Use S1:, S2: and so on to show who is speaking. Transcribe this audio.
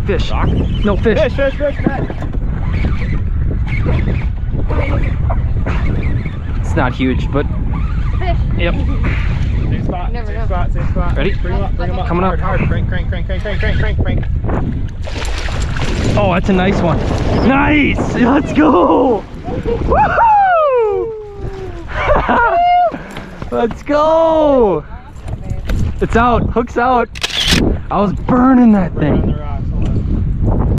S1: Fish.
S2: Doc?
S1: No fish.
S2: Fish, fish, fish, fish.
S1: It's not huge, but
S3: Fish.
S1: yep.
S2: Same spot,
S3: Never
S2: same
S3: know.
S2: spot, same spot.
S1: Ready?
S2: Bring him up, bring him up.
S1: Coming up.
S2: Hard, hard. Crank, crank, crank, crank, crank, crank, crank, crank.
S1: Oh, that's a nice one. Nice! Let's go! Woohoo! Let's go! It's out. Hook's out. I was burning that thing.